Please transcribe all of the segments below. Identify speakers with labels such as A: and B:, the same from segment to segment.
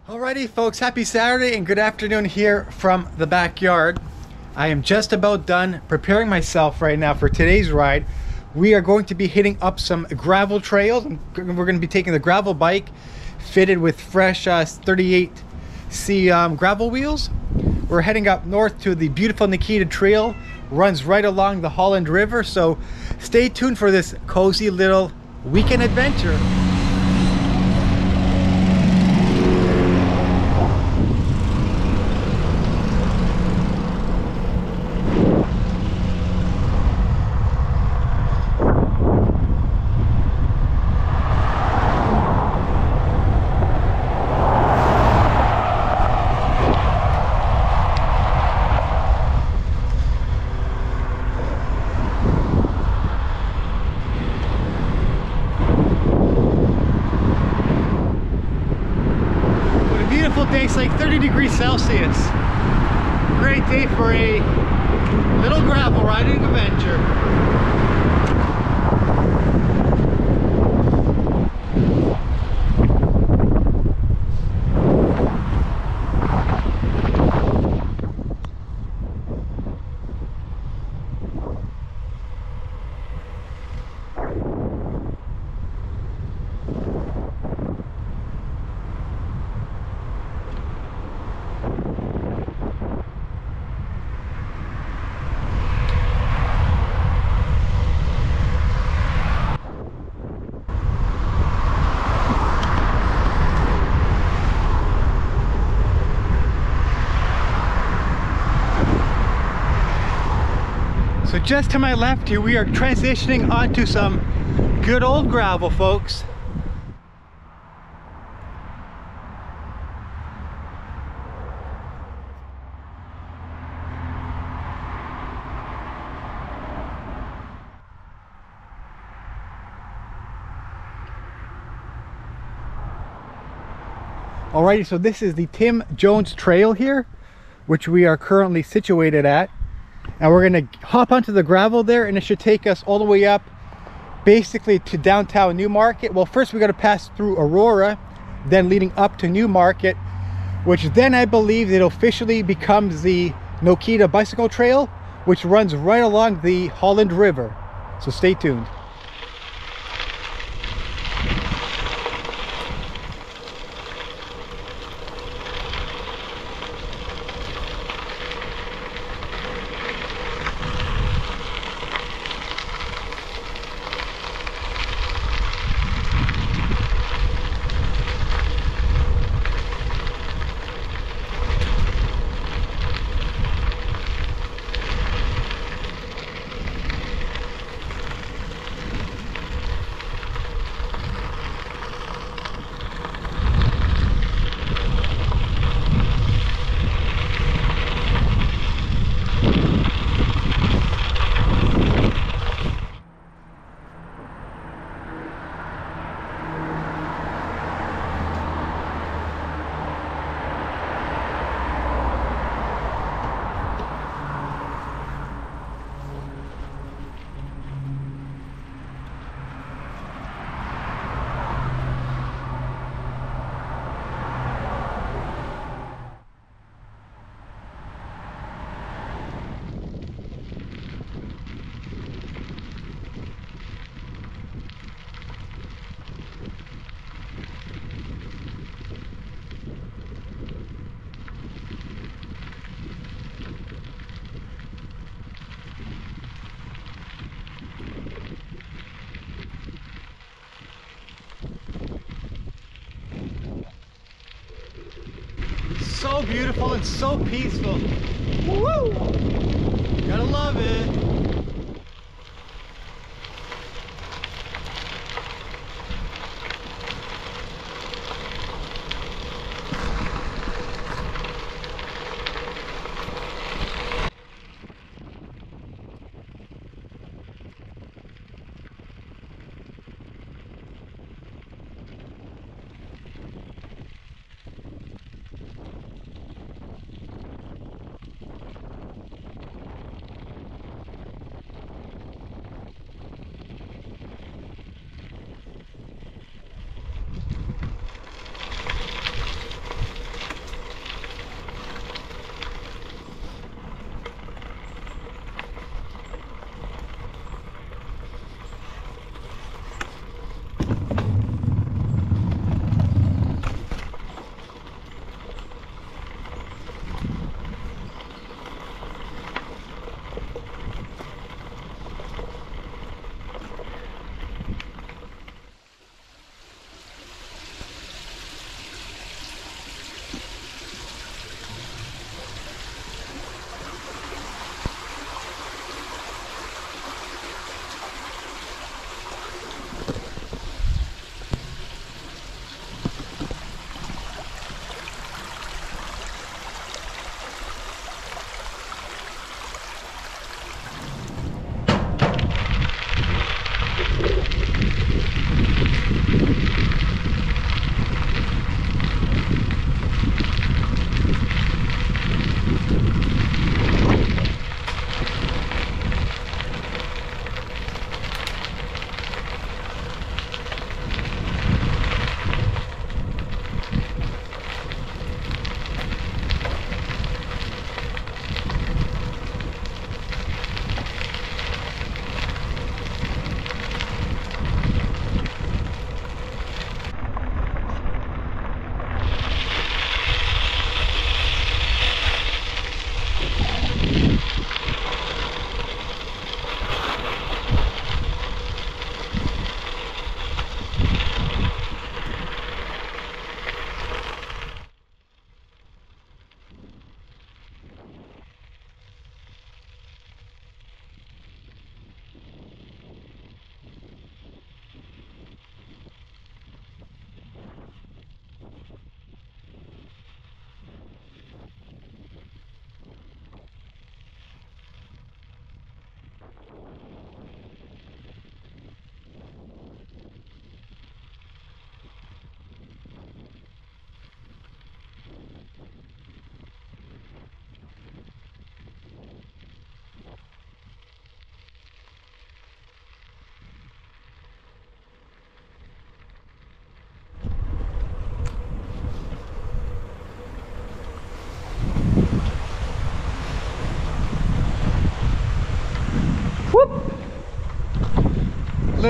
A: Alrighty folks, happy Saturday and good afternoon here from the backyard. I am just about done preparing myself right now for today's ride. We are going to be hitting up some gravel trails. We're going to be taking the gravel bike fitted with fresh 38C gravel wheels. We're heading up north to the beautiful Nokiidaa Trail. Runs right along the Holland River, so stay tuned for this cozy little weekend adventure. It's like 30 degrees Celsius. Great day for a little gravel riding adventure. So just to my left here, we are transitioning onto some good old gravel, folks. Alrighty, so this is the Tim Jones Trail here, which we are currently situated at. And we're going to hop onto the gravel there, and it should take us all the way up basically to downtown Newmarket. Well, first we got to pass through Aurora, then leading up to Newmarket, which then I believe it officially becomes the Nokiidaa Bicycle Trail, which runs right along the Holland River. So stay tuned. So beautiful and so peaceful. Woo! Gotta love it.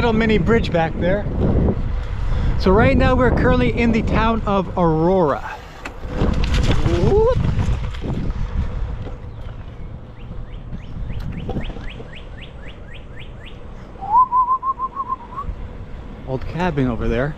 A: little mini bridge back there. So right now we're currently in the town of Aurora. Whoop. Old cabin over there.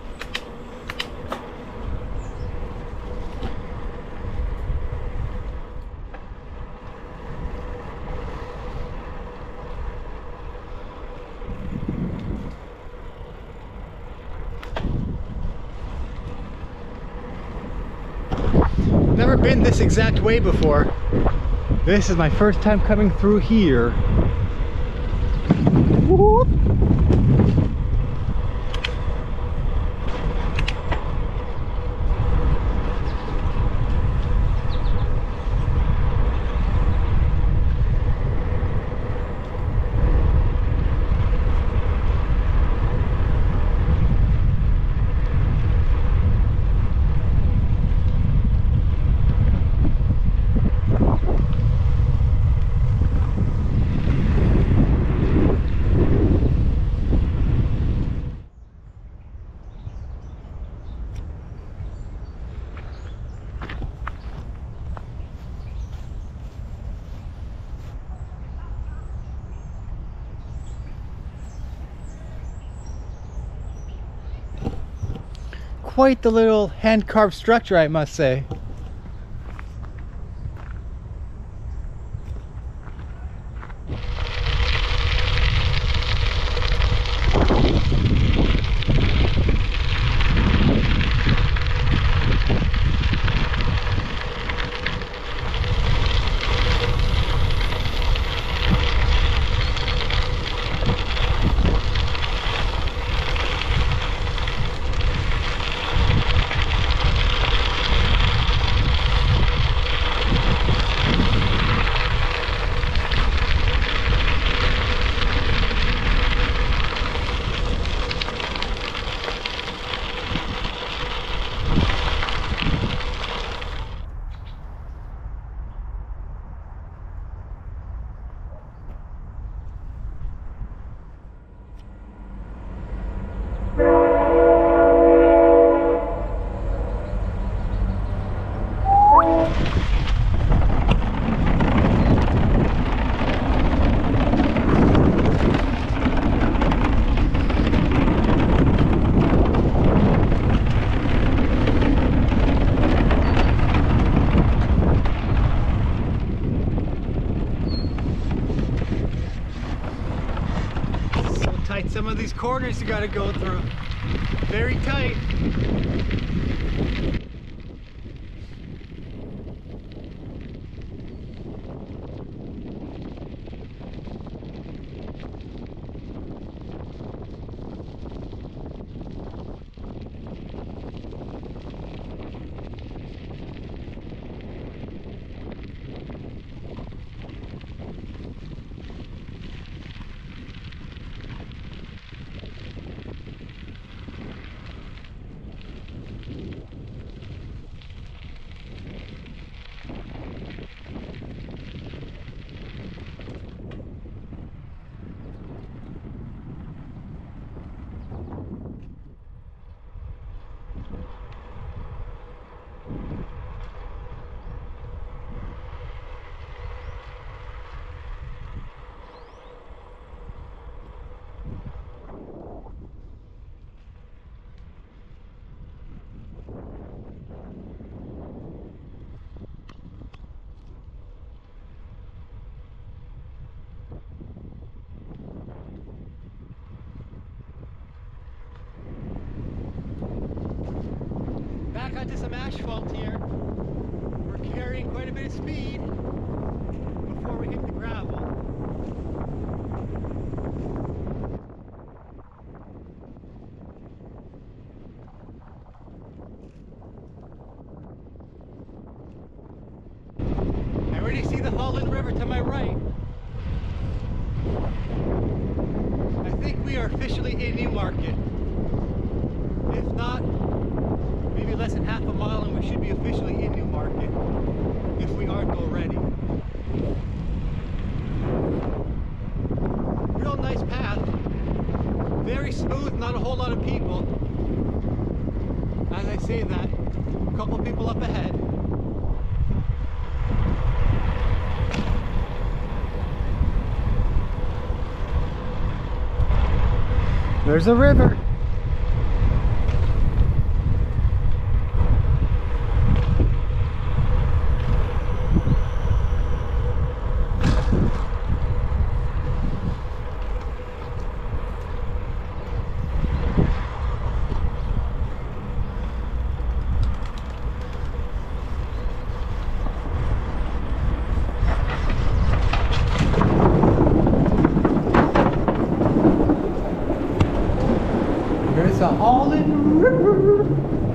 A: Never been this exact way before. This is my first time coming through here. Whoop. Quite the little hand-carved structure, I must say. Some of these corners you gotta go through. Very tight. Back onto some asphalt here. We're carrying quite a bit of speed before we hit the gravel. I already see the Holland River to my right. I think we are officially in Newmarket. If not, maybe less than half a mile and we should be officially in Newmarket, if we aren't already. Real nice path. Very smooth, not a whole lot of people. As I say that, a couple people up ahead. There's a river. There's a Holland River.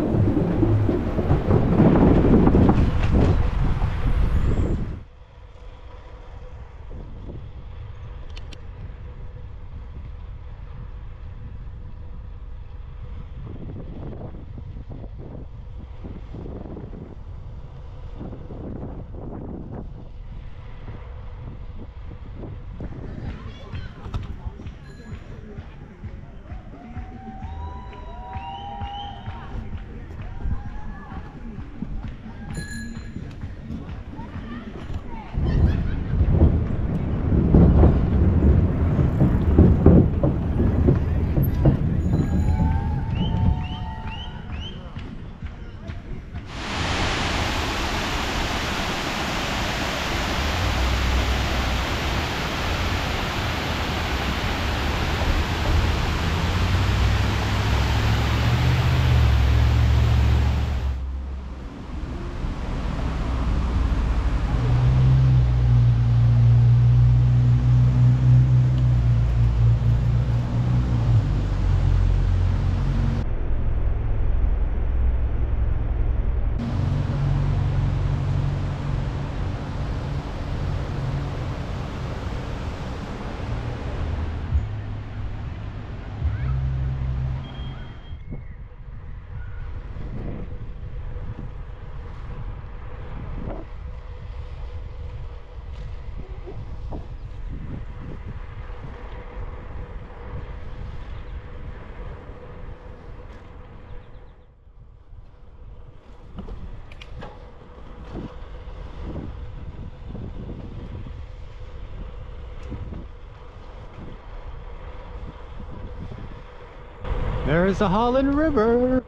A: There is the Holland River.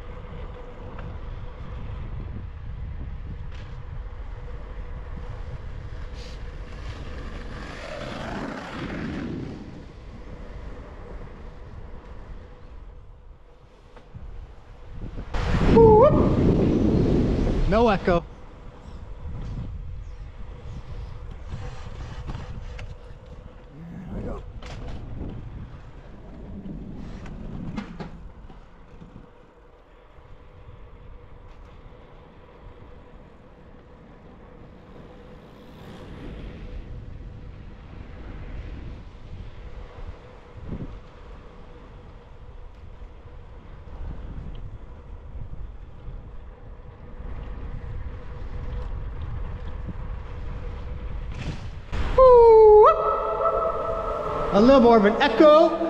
A: No echo. There we go. A little more of an echo.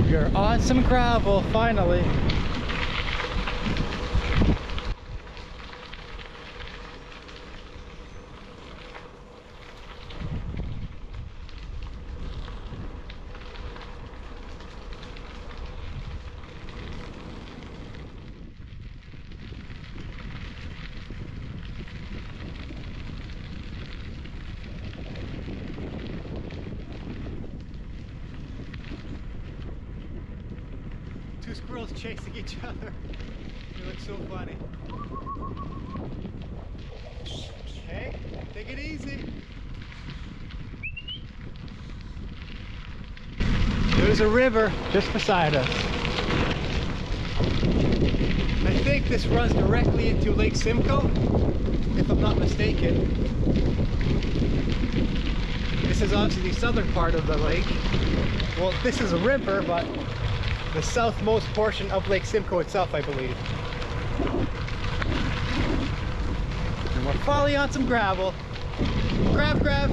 A: You're on some gravel, finally. Two squirrels chasing each other. They look so funny. Hey, take it easy. There's a river just beside us. I think this runs directly into Lake Simcoe, if I'm not mistaken. This is obviously the southern part of the lake. Well, this is a river, but the southmost portion of Lake Simcoe itself, I believe. And we're finally on some gravel. Grab.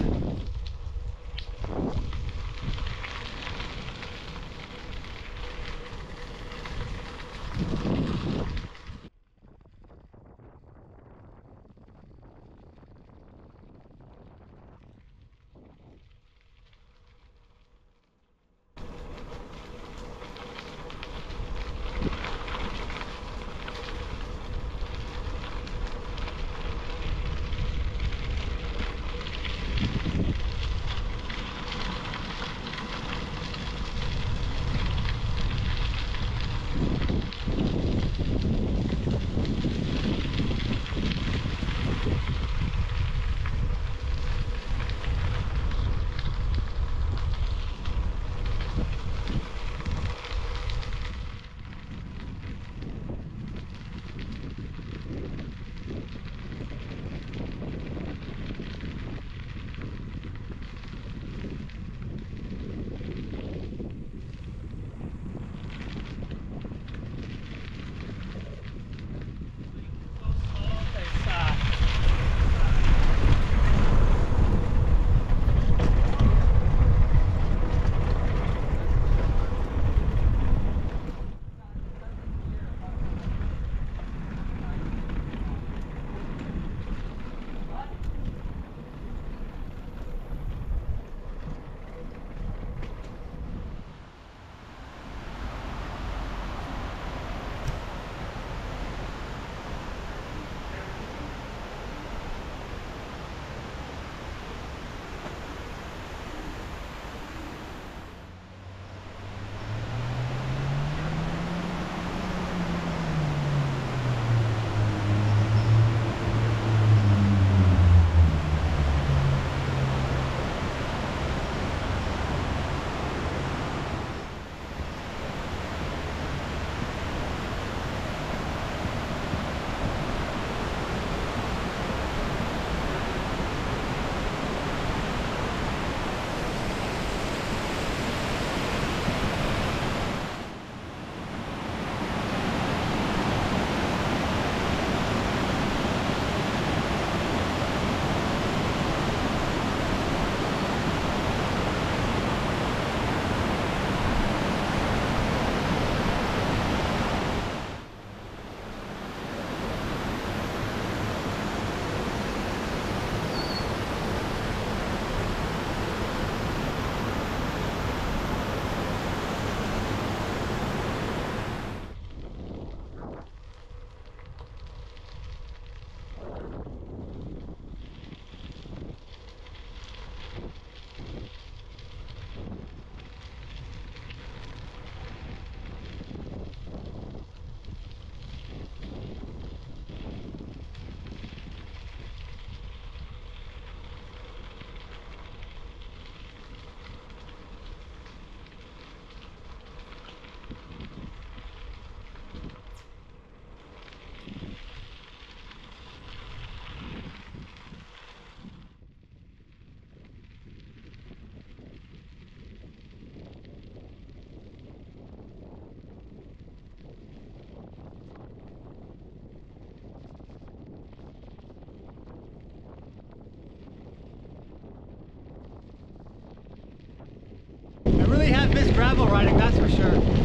A: I really have missed gravel riding, that's for sure.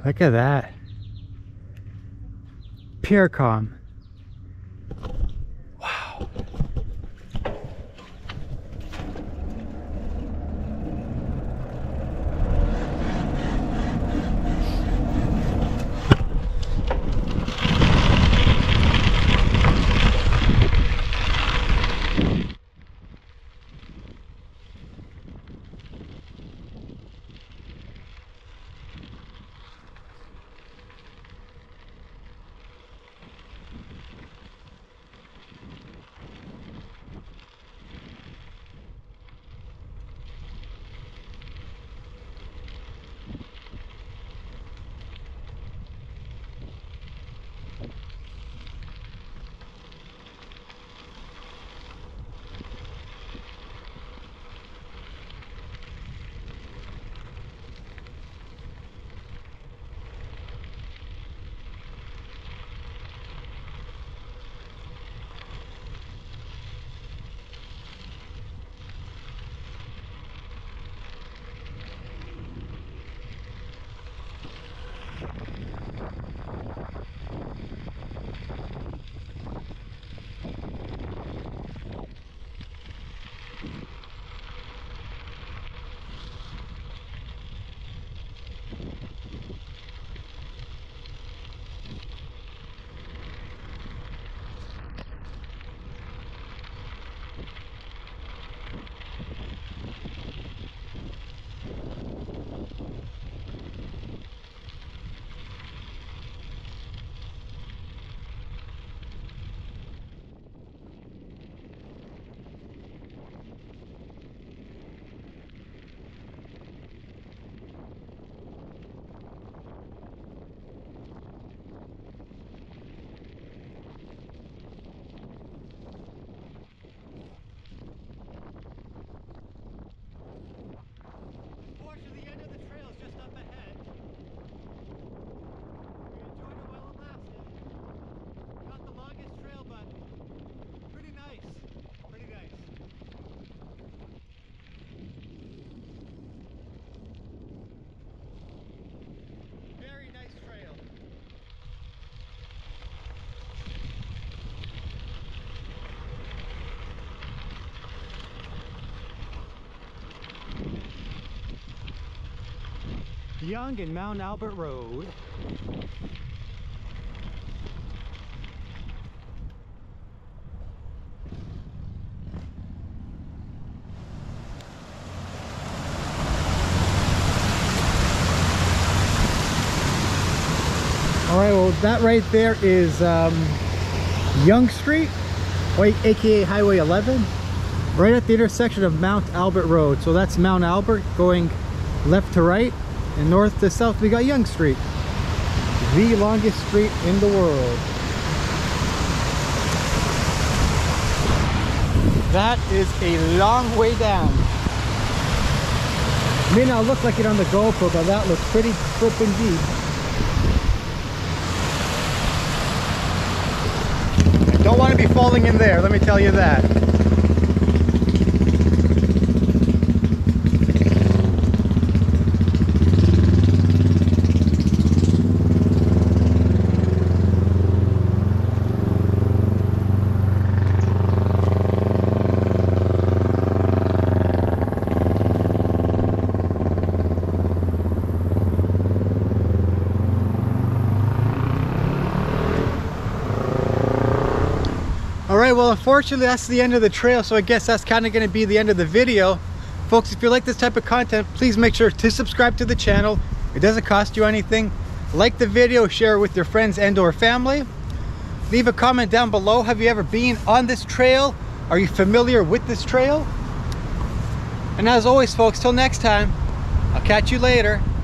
A: Look at that. Pure calm. Wow. Yonge and Mount Albert Road. Alright, well that right there is Yonge Street, aka Highway 11, right at the intersection of Mount Albert Road. So that's Mount Albert going left to right, and north to south we got Yonge Street, the longest street in the world. That is a long way down. May not look like it on the GoPro, but that looks pretty flippin' deep. I don't want to be falling in there, let me tell you that. Alright, well unfortunately that's the end of the trail, so I guess that's kind of going to be the end of the video. Folks, if you like this type of content, please make sure to subscribe to the channel. It doesn't cost you anything. Like the video, share it with your friends and or family. Leave a comment down below. Have you ever been on this trail? Are you familiar with this trail? And as always folks, till next time, I'll catch you later.